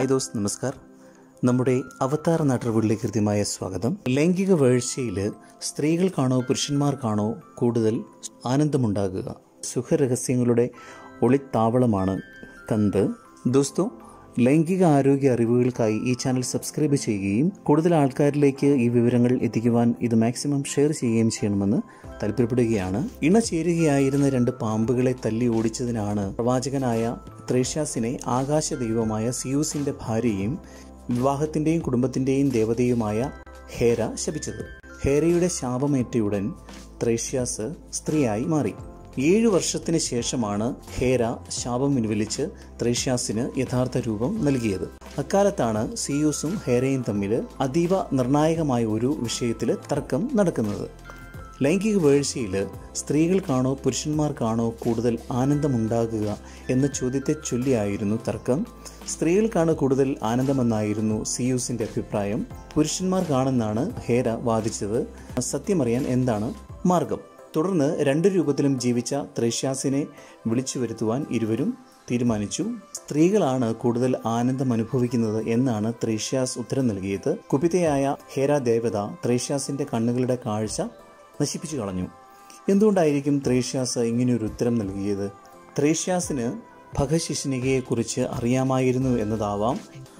Hi ദോസ്ത്, നമസ്കാർ. നമ്മുടെ അവതാർ നാട്ടുകളിലേക്ക് കൃത്യമായ സ്വാഗതം. ലൈംഗിക വീഴ്ചയിൽ സ്ത്രീകൾക്കാണോ പുരുഷന്മാർക്കാണോ കൂടുതൽ ആനന്ദമുണ്ടാകുക? സുഖരഹസ്യങ്ങളുടെ ഒളിത്താവളമാണ് കന്ത്. ദോസ്തോ, ലൈംഗിക ആരോഗ്യ അറിവുകൾക്കായി ഈ ചാനൽ സബ്സ്ക്രൈബ് ചെയ്യുകയും കൂടുതൽ ആൾക്കാരിലേക്ക് ഈ വിവരങ്ങൾ എത്തിക്കുവാൻ ഇത് മാക്സിമം ഷെയർ ചെയ്യുകയും ചെയ്യണമെന്ന് താല്പര്യപ്പെടുകയാണ്. ഇണ ചേരുകയായിരുന്ന 2 പാമ്പുകളെ തല്ലി ഓടിച്ചതിനാണ് പ്രവാചകനായ ത്രേഷ്യാസിനെ ആകാശ ദൈവമായ സിയൂസിന്റെ ഭാര്യയും വിവാഹത്തിന്റെയും കുടുംബത്തിന്റെയും ദേവതയുമായ ഹേര ശപിച്ചത്. ഹേരയുടെ ശാപമേറ്റയുടൻ ത്രേഷ്യാസ് സ്ത്രീയായി മാറി. 7 വർഷത്തിന് ശേഷമാണ് ഹേര ശാപം പിൻവലിച്ച് ത്രേഷ്യാസിന് യഥാർത്ഥ രൂപം നൽകിയത്. അക്കാലത്താണ് സിയൂസും ഹേരയും തമ്മിൽ അതീവ നിർണായകമായ ഒരു വിഷയത്തിൽ തർക്കം നടക്കുന്നത്. ലൈംഗിക വീഴ്ചയിൽ സ്ത്രീകൾക്കാണോ പുരുഷന്മാർക്കാണോ കൂടുതൽ ആനന്ദമുണ്ടാകുക എന്ന ചോദ്യത്തെ ചൊല്ലിയായിരുന്നു തർക്കം. സ്ത്രീകൾക്കാണ് കൂടുതൽ ആനന്ദമെന്നായിരുന്നു സിയൂസിന്റെ അഭിപ്രായം. പുരുഷന്മാർക്കാണെന്നാണ് ഹേര വാദിച്ചത്. സത്യമറിയാൻ എന്താണ് മാർഗം? തുടർന്ന് 2 രൂപത്തിലും ജീവിച്ച ത്രേഷ്യാസിനെ വിളിച്ചു വരുത്തുവാൻ ഇരുവരും തീരുമാനിച്ചു. സ്ത്രീകളാണ് കൂടുതൽ ആനന്ദം അനുഭവിക്കുന്നത് എന്നാണ് ത്രേഷ്യാസ് ഉത്തരം നൽകിയത്. കുപിതയായ ഹേര ദേവത ത്രേഷ്യാസിന്റെ കണ്ണുകളുടെ കാഴ്ച നശിപ്പിച്ചു കളഞ്ഞു. എന്തുകൊണ്ടായിരിക്കും ത്രേഷ്യാസ് ഇങ്ങനെയൊരു ഉത്തരം നൽകിയത്? ത്രേഷ്യാസിന് ഭഗശിഷ്ണികയെക്കുറിച്ച് അറിയാമായിരുന്നു എന്നതാവാം.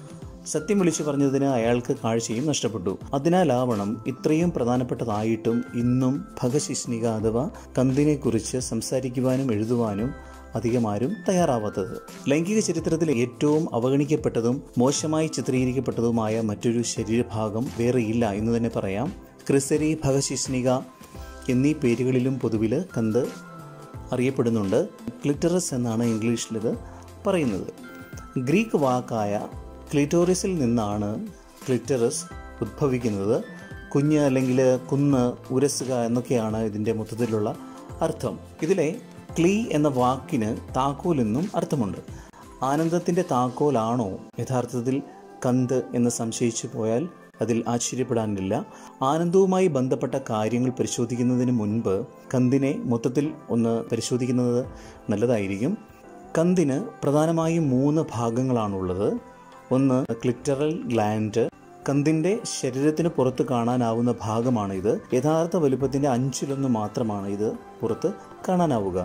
സത്യം വിളിച്ചു പറഞ്ഞതിന് അയാൾക്ക് കാഴ്ചയും നഷ്ടപ്പെട്ടു. അതിനാലാവണം ഇത്രയും പ്രധാനപ്പെട്ടതായിട്ടും ഇന്നും ഭഗശിഷ്ണിക അഥവാ കന്തിനെ കുറിച്ച് സംസാരിക്കുവാനും എഴുതുവാനും അധികമാരും തയ്യാറാവാത്തത്. ലൈംഗിക ചരിത്രത്തിൽ ഏറ്റവും അവഗണിക്കപ്പെട്ടതും മോശമായി ചിത്രീകരിക്കപ്പെട്ടതുമായ മറ്റൊരു ശരീരഭാഗം വേറെയില്ല എന്ന് തന്നെ പറയാം. ക്രിസരി, ഭഗശിഷ്ണിക എന്നീ പേരുകളിലും പൊതുവിൽ കന്ത് അറിയപ്പെടുന്നുണ്ട്. ക്ലിറ്ററസ് എന്നാണ് ഇംഗ്ലീഷിലിത് പറയുന്നത്. ഗ്രീക്ക് വാക്കായ ക്ലിറ്റോറിസിൽ നിന്നാണ് ക്ലിറ്ററസ് ഉദ്ഭവിക്കുന്നത്. കുഞ്ഞ് അല്ലെങ്കിൽ കുന്ന്, ഉരസുക എന്നൊക്കെയാണ് ഇതിൻ്റെ മൊത്തത്തിലുള്ള അർത്ഥം. ഇതിലെ ക്ലീ എന്ന വാക്കിന് താക്കോൽ എന്നും അർത്ഥമുണ്ട്. ആനന്ദത്തിൻ്റെ താക്കോലാണോ യഥാർത്ഥത്തിൽ കന്ത് എന്ന് സംശയിച്ചു പോയാൽ അതിൽ ആശ്ചര്യപ്പെടാനില്ല. ആനന്ദവുമായി ബന്ധപ്പെട്ട കാര്യങ്ങൾ പരിശോധിക്കുന്നതിന് മുൻപ് കന്തിനെ മൊത്തത്തിൽ ഒന്ന് പരിശോധിക്കുന്നത് നല്ലതായിരിക്കും. കന്തിന് പ്രധാനമായും 3 ഭാഗങ്ങളാണുള്ളത്. ഒന്ന് ക്ലിറ്ററൽ ഗ്ലാൻഡ്. കന്തിൻ്റെ ശരീരത്തിന് പുറത്ത് കാണാനാവുന്ന ഭാഗമാണ് ഇത്. യഥാർത്ഥ വലുപ്പത്തിൻ്റെ 5-1 മാത്രമാണ് ഇത് പുറത്ത് കാണാനാവുക.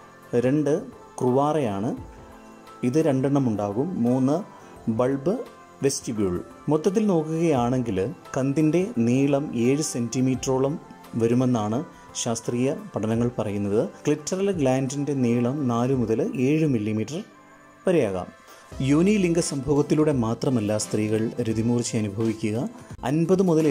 2 ക്രുവാറയാണ്. ഇത് 2 ഉണ്ടാകും. 3 ബൾബ് വെസ്റ്റിബ്യൂൾ. മൊത്തത്തിൽ നോക്കുകയാണെങ്കിൽ കന്തിൻ്റെ നീളം 7 സെൻറ്റിമീറ്ററോളം വരുമെന്നാണ് ശാസ്ത്രീയ പഠനങ്ങൾ പറയുന്നത്. ക്ലിറ്ററൽ ഗ്ലാൻഡിൻ്റെ നീളം 4 മുതൽ 7 മില്ലിമീറ്റർ വരെയാകാം. യോനിലിംഗ സംഭവത്തിലൂടെ മാത്രമല്ല സ്ത്രീകൾ രതിമൂർച്ച അനുഭവിക്കുക. 50 മുതൽ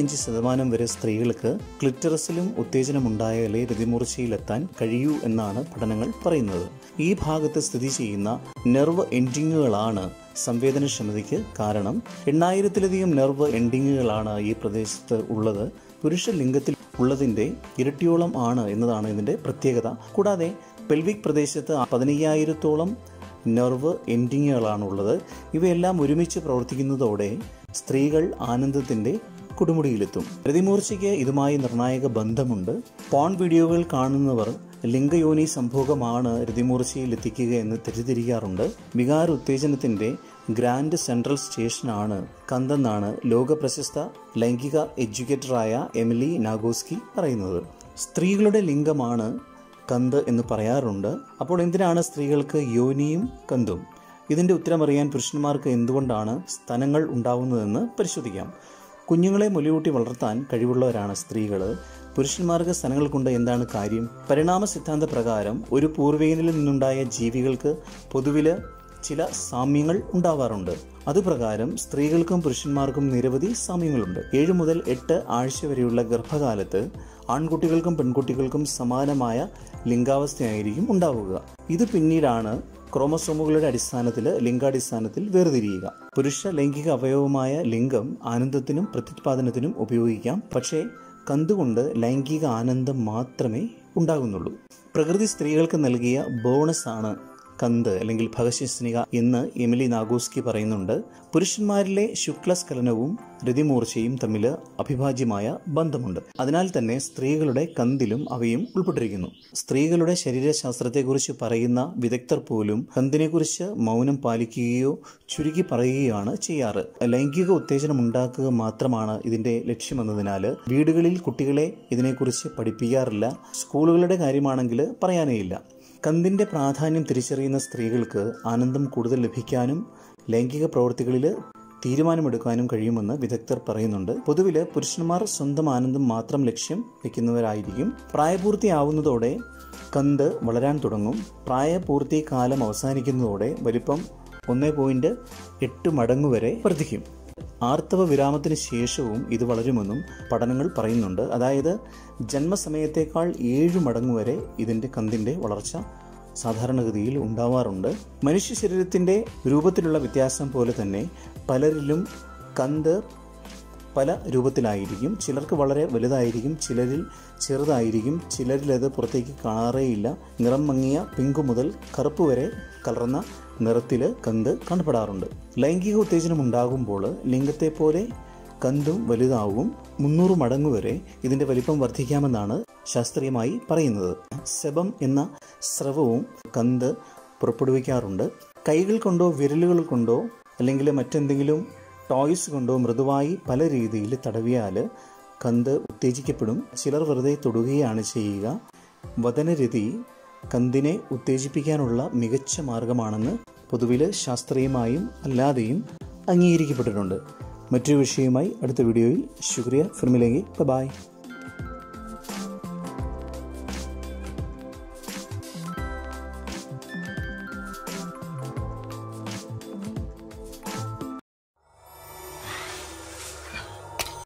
75% വരെ സ്ത്രീകൾക്ക് ക്ലിറ്ററസിലും ഉത്തേജനമുണ്ടായാലേ രതിമൂർച്ചയിലെത്താൻ കഴിയൂ എന്നാണ് പഠനങ്ങൾ പറയുന്നത്. ഈ ഭാഗത്ത് സ്ഥിതി ചെയ്യുന്ന നെർവ് എൻഡിങ്ങുകളാണ് സംവേദനക്ഷമതയ്ക്ക് കാരണം. 8000-ലധികം നെർവ് എൻഡിങ്ങുകളാണ് ഈ പ്രദേശത്ത് ഉള്ളത്. പുരുഷ ലിംഗത്തിൽ ഉള്ളതിൻ്റെ ഇരട്ടിയോളം ആണ് എന്നതാണ് ഇതിൻ്റെ പ്രത്യേകത. കൂടാതെ പെൽവിക് പ്രദേശത്ത് 15000-ഓളം നെർവ് എൻഡിങ്ങുകളാണുള്ളത്. ഇവയെല്ലാം ഒരുമിച്ച് പ്രവർത്തിക്കുന്നതോടെ സ്ത്രീകൾ ആനന്ദത്തിൻ്റെ കൊടുമുടിയിലെത്തും. രതിമൂർച്ചയ്ക്ക് ഇതുമായി നിർണായക ബന്ധമുണ്ട്. പോൺ വീഡിയോകൾ കാണുന്നവർ ലിംഗയോനി സംഭോഗമാണ് രതിമൂർച്ചയിൽ എത്തിക്കുക എന്ന് തെറ്റിദ്ധരിക്കാറുണ്ട്. വികാര ഉത്തേജനത്തിൻ്റെ ഗ്രാൻഡ് സെൻട്രൽ സ്റ്റേഷനാണ് കന്തെന്നാണ് ലോകപ്രശസ്ത ലൈംഗിക എഡ്യൂക്കേറ്ററായ എമിലി നാഗോസ്കി പറയുന്നത്. സ്ത്രീകളുടെ ലിംഗമാണ് കന്ത് എന്ന് പറയാറുണ്ട്. അപ്പോൾ എന്തിനാണ് സ്ത്രീകൾക്ക് യോനിയും കന്തും? ഇതിൻ്റെ ഉത്തരമറിയാൻ പുരുഷന്മാർക്ക് എന്തുകൊണ്ടാണ് സ്തനങ്ങൾ ഉണ്ടാവുന്നതെന്ന് പരിശോധിക്കാം. കുഞ്ഞുങ്ങളെ മുലയൂട്ടി വളർത്താൻ കഴിവുള്ളവരാണ് സ്ത്രീകൾ. പുരുഷന്മാർക്ക് സ്തനങ്ങൾ കൊണ്ട് എന്താണ് കാര്യം? പരിണാമ സിദ്ധാന്ത പ്രകാരം ഒരു പൂർവികനിൽ നിന്നുണ്ടായ ജീവികൾക്ക് പൊതുവിൽ ചില സാമ്യങ്ങൾ ഉണ്ടാവാറുണ്ട്. അതുപ്രകാരം സ്ത്രീകൾക്കും പുരുഷന്മാർക്കും നിരവധി സാമ്യങ്ങളുണ്ട്. 7 മുതൽ 8 ആഴ്ച വരെയുള്ള ഗർഭകാലത്ത് ആൺകുട്ടികൾക്കും പെൺകുട്ടികൾക്കും സമാനമായ ലിംഗാവസ്ഥയായിരിക്കും ഉണ്ടാവുക. ഇത് പിന്നീടാണ് ക്രോമസോമുകളുടെ അടിസ്ഥാനത്തിൽ ലിംഗാടിസ്ഥാനത്തിൽ വേർതിരിയുക. പുരുഷ ലൈംഗിക അവയവമായ ലിംഗം ആനന്ദത്തിനും പ്രത്യുത്പാദനത്തിനും ഉപയോഗിക്കാം. പക്ഷേ കന്തുകൊണ്ട് ലൈംഗിക ആനന്ദം മാത്രമേ ഉണ്ടാകുന്നുള്ളൂ. പ്രകൃതി സ്ത്രീകൾക്ക് നൽകിയ ബോണസാണ് കന്ത് അല്ലെങ്കിൽ ഭഗശിസ്നിക എന്ന് എമിലി നാഗോസ്കി പറയുന്നുണ്ട്. പുരുഷന്മാരിലെ ശുക്ലസ്ഖലനവും രതിമൂർച്ചയും തമ്മിൽ അവിഭാജ്യമായ ബന്ധമുണ്ട്. അതിനാൽ തന്നെ സ്ത്രീകളുടെ കന്തിലും അവയും ഉൾപ്പെട്ടിരിക്കുന്നു. സ്ത്രീകളുടെ ശരീരശാസ്ത്രത്തെക്കുറിച്ച് പറയുന്ന വിദഗ്ധർ പോലും കന്തിനെക്കുറിച്ച് മൗനം പാലിക്കുകയോ ചുരുക്കി പറയുകയാണ് ചെയ്യാറ്. ലൈംഗിക ഉത്തേജനം ഉണ്ടാക്കുക മാത്രമാണ് ഇതിന്റെ ലക്ഷ്യമെന്നതിനാൽ വീടുകളിൽ കുട്ടികളെ ഇതിനെക്കുറിച്ച് പഠിപ്പിക്കാറില്ല. സ്കൂളുകളുടെ കാര്യമാണെങ്കിൽ പറയാനേയില്ല. കന്തിന്റെ പ്രാധാന്യം തിരിച്ചറിയുന്ന സ്ത്രീകൾക്ക് ആനന്ദം കൂടുതൽ ലഭിക്കാനും ലൈംഗിക പ്രവൃത്തികളിൽ തീരുമാനമെടുക്കാനും കഴിയുമെന്ന് വിദഗ്ധർ പറയുന്നുണ്ട്. പൊതുവിൽ പുരുഷന്മാർ സ്വന്തം ആനന്ദം മാത്രം ലക്ഷ്യം വയ്ക്കുന്നവരായിരിക്കും. പ്രായപൂർത്തിയാവുന്നതോടെ കന്ത് വളരാൻ തുടങ്ങും. പ്രായപൂർത്തി കാലം അവസാനിക്കുന്നതോടെ വലിപ്പം 1.8 മടങ്ങ് വരെ വർദ്ധിക്കും. ആർത്തവ വിരാമത്തിന് ശേഷവും ഇത് വളരുമെന്നും പഠനങ്ങൾ പറയുന്നുണ്ട്. അതായത് ജന്മസമയത്തേക്കാൾ 7 മടങ്ങ് വരെ ഇതിൻ്റെ കന്തിൻ്റെ വളർച്ച സാധാരണഗതിയിൽ ഉണ്ടാവാറുണ്ട്. മനുഷ്യ ശരീരത്തിൻ്റെ രൂപത്തിലുള്ള വ്യത്യാസം പോലെ തന്നെ പലരിലും കന്ത് പല രൂപത്തിലായിരിക്കും. ചിലർക്ക് വളരെ വലുതായിരിക്കും, ചിലരിൽ ചെറുതായിരിക്കും, ചിലരിൽ അത് പുറത്തേക്ക് കാണാറേയില്ല. നിറം മങ്ങിയ പിങ്ക് മുതൽ കറുപ്പ് വരെ കലർന്ന നിറത്തിൽ കന്ത് കാണപ്പെടാറുണ്ട്. ലൈംഗിക ഉത്തേജനം ഉണ്ടാകുമ്പോൾ ലിംഗത്തെ പോലെ കന്തും വലുതാവും. 300 മടങ്ങ് വരെ ഇതിൻ്റെ വലിപ്പം വർദ്ധിക്കാമെന്നാണ് ശാസ്ത്രീയമായി പറയുന്നത്. സെബം എന്ന സ്രവവും കന്ത് പുറപ്പെടുവിക്കാറുണ്ട്. കൈകൾ കൊണ്ടോ വിരലുകൾ കൊണ്ടോ അല്ലെങ്കിൽ മറ്റെന്തെങ്കിലും ടോയ്സ് കൊണ്ടോ മൃദുവായി പല രീതിയിൽ തടവിയാൽ കന്ത് ഉത്തേജിക്കപ്പെടും. ചിലർ വെറുതെ തൊടുകയാണ് ചെയ്യുക. വദനരതി കന്തിനെ ഉത്തേജിപ്പിക്കാനുള്ള മികച്ച മാർഗമാണെന്ന് പൊതുവിൽ ശാസ്ത്രീയമായും അല്ലാതെയും അംഗീകരിക്കപ്പെട്ടിട്ടുണ്ട്. മറ്റൊരു വിഷയവുമായി അടുത്ത വീഡിയോയിൽ. ശുക്രിയ. ഫിർ മിലേംഗെ. ബൈ.